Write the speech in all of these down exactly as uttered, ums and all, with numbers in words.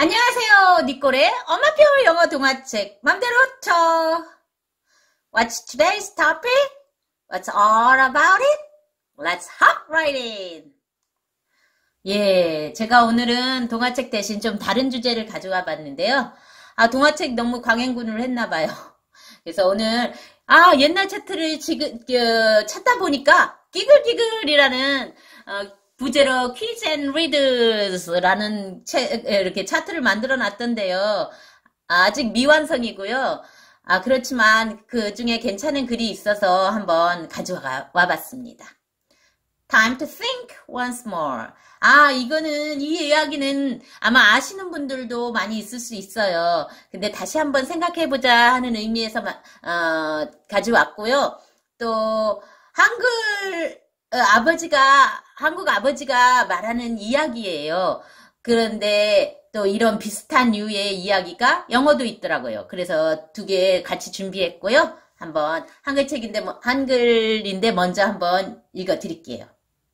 안녕하세요. 니꼴의 엄마표 영어 동화책 맘대로 쳐. What's today's topic? What's all about it? Let's hop right in. 예, 제가 오늘은 동화책 대신 좀 다른 주제를 가져와 봤는데요. 아, 동화책 너무 강행군을 했나 봐요. 그래서 오늘 아, 옛날 차트를 지금 그, 찾다 보니까 기글기글이라는 어, 부제로 퀴즈 앤 리드스라는 이렇게 차트를 만들어 놨던데요. 아직 미완성이고요. 아, 그렇지만 그 중에 괜찮은 글이 있어서 한번 가져와 봤습니다. Time to think once more. 아, 이거는, 이 이야기는 아마 아시는 분들도 많이 있을 수 있어요. 근데 다시 한번 생각해보자 하는 의미에서, 어, 가져왔고요. 또, 한글, 어, 아버지가, 한국 아버지가 말하는 이야기예요. 그런데 또 이런 비슷한 류의 이야기가 영어도 있더라고요. 그래서 두 개 같이 준비했고요. 한번 한글책인데, 한글인데 먼저 한번 읽어 드릴게요.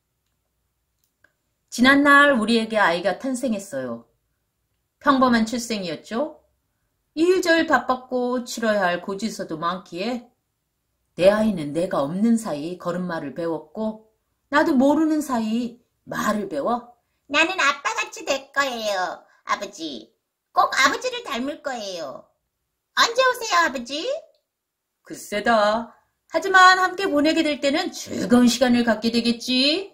지난날 우리에게 아이가 탄생했어요. 평범한 출생이었죠. 일절 바빴고 치러야 할 고지서도 많기에 내 아이는 내가 없는 사이 걸음마를 배웠고 나도 모르는 사이 말을 배워 나는 아빠같이 될 거예요. 아버지. 꼭 아버지를 닮을 거예요. 언제 오세요, 아버지? 글쎄다. 하지만 함께 보내게 될 때는 즐거운 시간을 갖게 되겠지.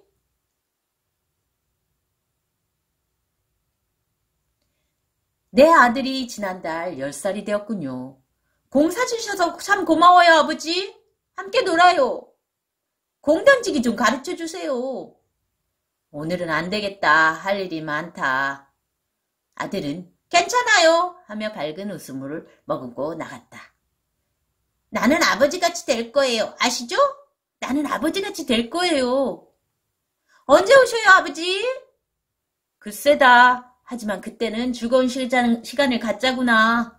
내 아들이 지난달 열 살이 되었군요. 공 사주셔서 참 고마워요, 아버지. 함께 놀아요. 공 던지기 좀 가르쳐주세요. 오늘은 안 되겠다. 할 일이 많다. 아들은 괜찮아요 하며 밝은 웃음을 머금고 나갔다. 나는 아버지같이 될 거예요. 아시죠? 나는 아버지같이 될 거예요. 언제 오셔요, 아버지? 글쎄다. 하지만 그때는 즐거운 시간을 갖자구나.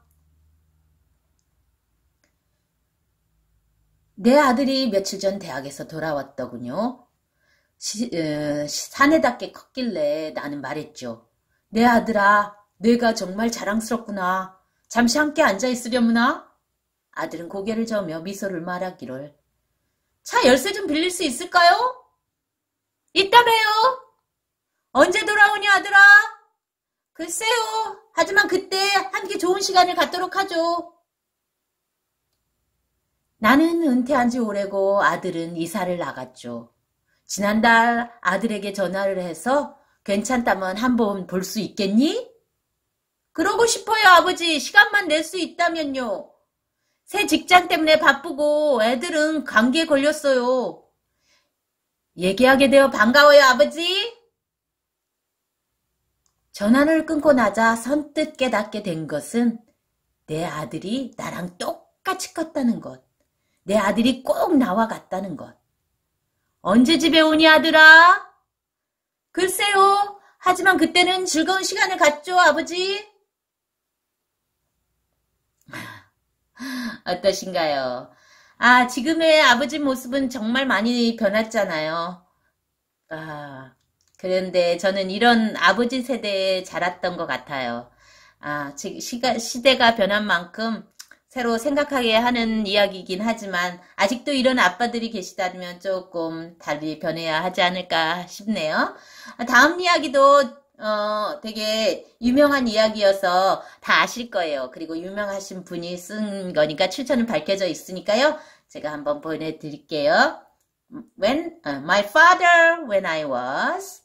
내 아들이 며칠 전 대학에서 돌아왔더군요. 시, 에, 사내답게 컸길래 나는 말했죠. 내 아들아, 뇌가 정말 자랑스럽구나. 잠시 함께 앉아있으려무나? 아들은 고개를 저으며 미소를 말하기를. 차 열쇠 좀 빌릴 수 있을까요? 이따 봬요. 언제 돌아오냐, 아들아? 글쎄요. 하지만 그때 함께 좋은 시간을 갖도록 하죠. 나는 은퇴한 지 오래고 아들은 이사를 나갔죠. 지난달 아들에게 전화를 해서 괜찮다면 한번 볼 수 있겠니? 그러고 싶어요, 아버지. 시간만 낼 수 있다면요. 새 직장 때문에 바쁘고 애들은 감기에 걸렸어요. 얘기하게 되어 반가워요, 아버지. 전화를 끊고 나자 선뜻 깨닫게 된 것은 내 아들이 나랑 똑같이 컸다는 것. 내 아들이 꼭 나와 같다는 것. 언제 집에 오니, 아들아? 글쎄요. 하지만 그때는 즐거운 시간을 갖죠, 아버지. 어떠신가요? 아, 지금의 아버지 모습은 정말 많이 변했잖아요. 아, 그런데 저는 이런 아버지 세대에 자랐던 것 같아요. 아, 시가, 시대가 변한 만큼 새로 생각하게 하는 이야기이긴 하지만 아직도 이런 아빠들이 계시다면 조금 달리 변해야 하지 않을까 싶네요. 다음 이야기도 어, 되게 유명한 이야기여서 다 아실 거예요. 그리고 유명하신 분이 쓴 거니까 출처는 밝혀져 있으니까요. 제가 한번 보내드릴게요. When uh, my father, when I was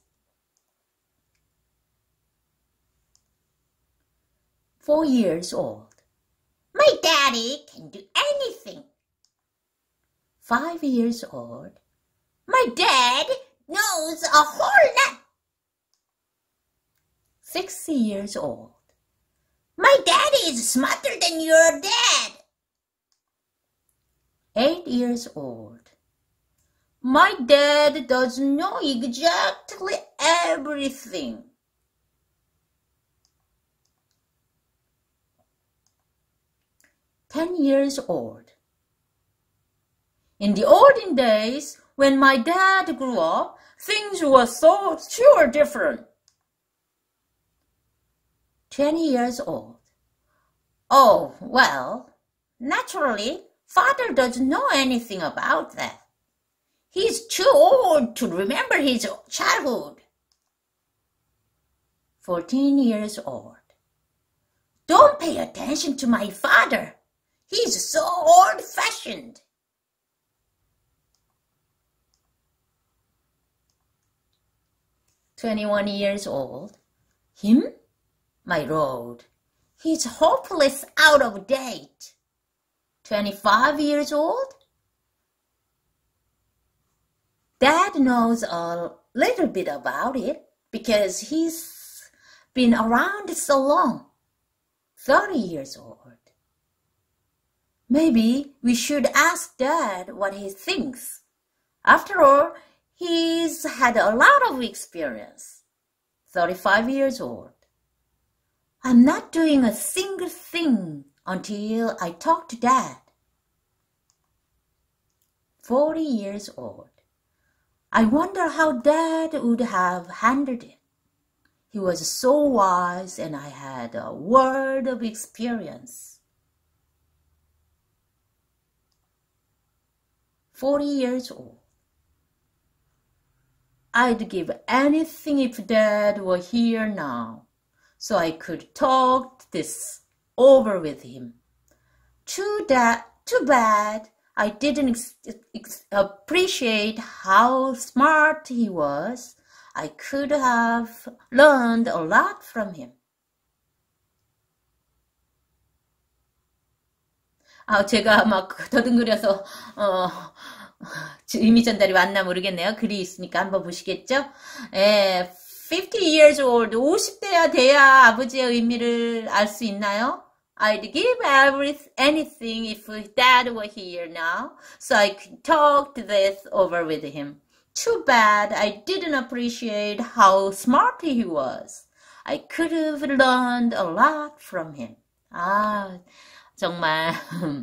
four years old. My daddy can do anything. Five years old. My dad knows a whole lot. Six years old. My daddy is smarter than your dad. Eight years old. My dad doesn't know exactly everything. Ten years old. In the olden days, when my dad grew up, things were so sure different. twenty years old. Oh, well, naturally, father doesn't know anything about that. He's too old to remember his childhood. fourteen years old. Don't pay attention to my father. He's so old-fashioned. twenty-one years old. Him? My lord. He's hopeless out of date. twenty-five years old? Dad knows a little bit about it because he's been around so long. thirty years old. Maybe we should ask Dad what he thinks. After all, he's had a lot of experience. thirty-five years old. I'm not doing a single thing until I talk to Dad. forty years old. I wonder how Dad would have handled it. He was so wise and I had a world of experience. forty years old. I'd give anything if Dad were here now, so I could talk this over with him. Too, da- too bad I didn't ex- ex- appreciate how smart he was. I could have learned a lot from him. 아, 제가 막 더듬거려서 어, 의미 전달이 왔나 모르겠네요. 글이 있으니까 한번 보시겠죠? 예, fifty years old, 오십 대야 돼야 아버지의 의미를 알 수 있나요? I'd give every, anything if Dad were here now, so I could talk this over with him. Too bad I didn't appreciate how smart he was. I could have learned a lot from him. 아, 정말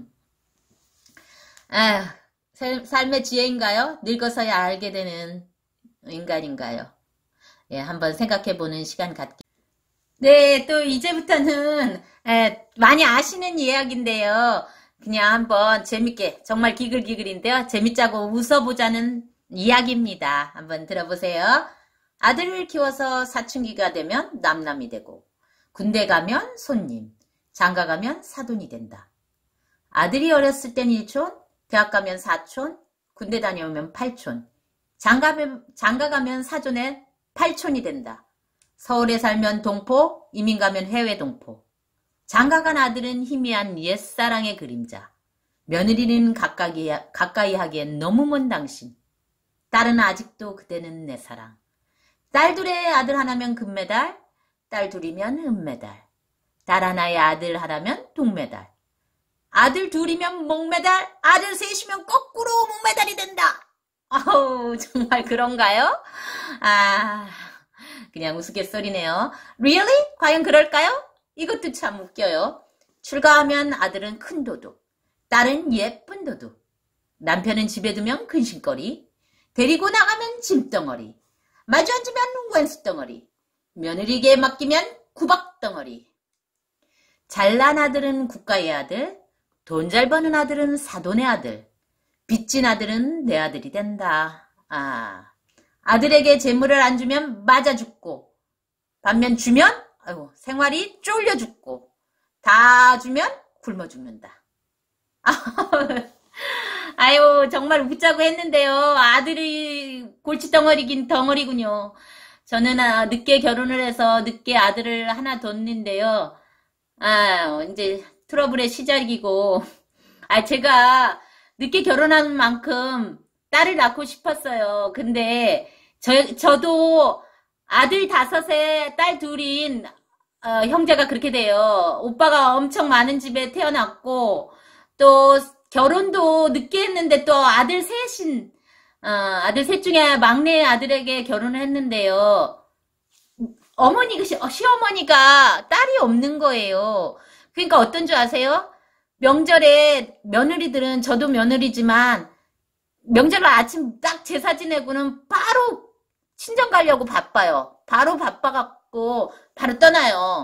아, 삶, 삶의 지혜인가요? 늙어서야 알게 되는 인간인가요? 예, 한번 생각해보는 시간 갖기. 네, 또 이제부터는 에, 많이 아시는 이야기인데요. 그냥 한번 재밌게, 정말 기글기글인데요. 재밌자고 웃어보자는 이야기입니다. 한번 들어보세요. 아들을 키워서 사춘기가 되면 남남이 되고, 군대 가면 손님, 장가 가면 사돈이 된다. 아들이 어렸을 땐 일촌, 대학 가면 사촌, 군대 다녀오면 팔촌, 장가, 장가 가면 사촌에 팔촌이 된다. 서울에 살면 동포, 이민 가면 해외 동포. 장가 간 아들은 희미한 옛사랑의 그림자. 며느리는 가까이, 가까이 하기엔 너무 먼 당신. 딸은 아직도 그대는 내 사랑. 딸 둘의 아들 하나면 금메달, 딸 둘이면 은메달. 딸 하나의 아들 하나면 동메달. 아들 둘이면 목메달, 아들 셋이면 거꾸로 목메달이 된다. 아우, 정말 그런가요? 아, 그냥 우스갯소리네요. Really? 과연 그럴까요? 이것도 참 웃겨요. 출가하면 아들은 큰 도둑, 딸은 예쁜 도둑. 남편은 집에 두면 근심거리, 데리고 나가면 짐덩어리, 마주 앉으면 왼수덩어리, 며느리에게 맡기면 구박덩어리. 잘난 아들은 국가의 아들, 돈 잘 버는 아들은 사돈의 아들, 빚진 아들은 내 아들이 된다. 아, 아들에게 재물을 안 주면 맞아 죽고, 반면 주면 아이고, 생활이 쫄려 죽고, 다 주면 굶어 죽는다. 아유, 정말 웃자고 했는데요. 아들이 골칫덩어리긴 덩어리군요. 저는 아, 늦게 결혼을 해서 늦게 아들을 하나 뒀는데요. 아, 이제 트러블의 시작이고, 아, 제가 늦게 결혼한 만큼 딸을 낳고 싶었어요. 근데 저, 저도 아들 다섯에 딸 둘인 어, 형제가 그렇게 돼요. 오빠가 엄청 많은 집에 태어났고, 또 결혼도 늦게 했는데 또 아들 셋인, 어, 아들 셋 중에 막내 아들에게 결혼을 했는데요. 어머니, 시어머니가 딸이 없는 거예요. 그러니까 어떤 줄 아세요? 명절에 며느리들은, 저도 며느리지만 명절 아침 딱 제사 지내고는 바로 친정 가려고 바빠요. 바로 바빠갖고 바로 떠나요.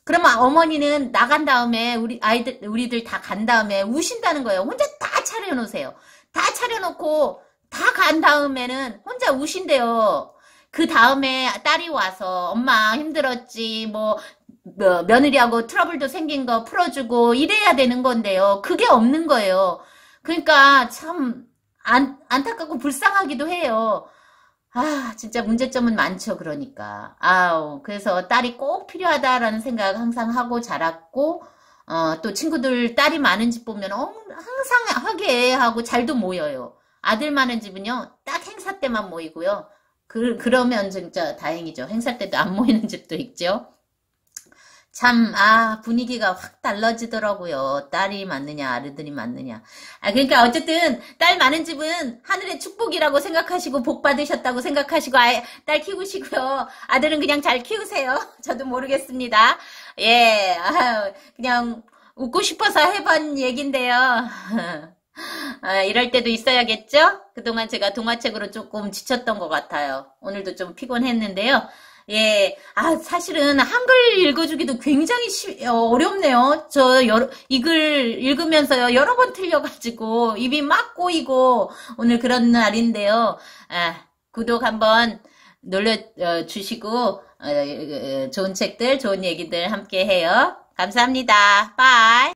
그러면 어머니는 나간 다음에 우리 아이들 우리들 다 간 다음에 우신다는 거예요. 혼자 다 차려놓으세요. 다 차려놓고 다 간 다음에는 혼자 우신대요. 그 다음에 딸이 와서 엄마 힘들었지 뭐, 뭐 며느리하고 트러블도 생긴 거 풀어주고 이래야 되는 건데요. 그게 없는 거예요. 그러니까 참 안, 안타깝고 불쌍하기도 해요. 아, 진짜 문제점은 많죠, 그러니까. 아우, 그래서 딸이 꼭 필요하다라는 생각 항상 하고 자랐고, 어, 또 친구들 딸이 많은 집 보면, 어, 항상 하게 하고 잘도 모여요. 아들 많은 집은요, 딱 행사 때만 모이고요. 그, 그러면 진짜 다행이죠. 행사 때도 안 모이는 집도 있죠. 참, 아, 분위기가 확 달라지더라고요. 딸이 많느냐, 아들들이 많느냐. 아, 그러니까 어쨌든, 딸 많은 집은 하늘의 축복이라고 생각하시고, 복 받으셨다고 생각하시고, 아, 딸 키우시고요. 아들은 그냥 잘 키우세요. 저도 모르겠습니다. 예, 아, 그냥 웃고 싶어서 해본 얘긴데요. 아, 이럴 때도 있어야겠죠? 그동안 제가 동화책으로 조금 지쳤던 것 같아요. 오늘도 좀 피곤했는데요. 예, 아, 사실은 한글 읽어주기도 굉장히 쉬, 어, 어렵네요. 저, 여러, 이 글 읽으면서요, 여러 번 틀려가지고, 입이 막 꼬이고, 오늘 그런 날인데요. 아, 구독 한번 눌러주시고, 어, 어, 좋은 책들, 좋은 얘기들 함께 해요. 감사합니다. 바이.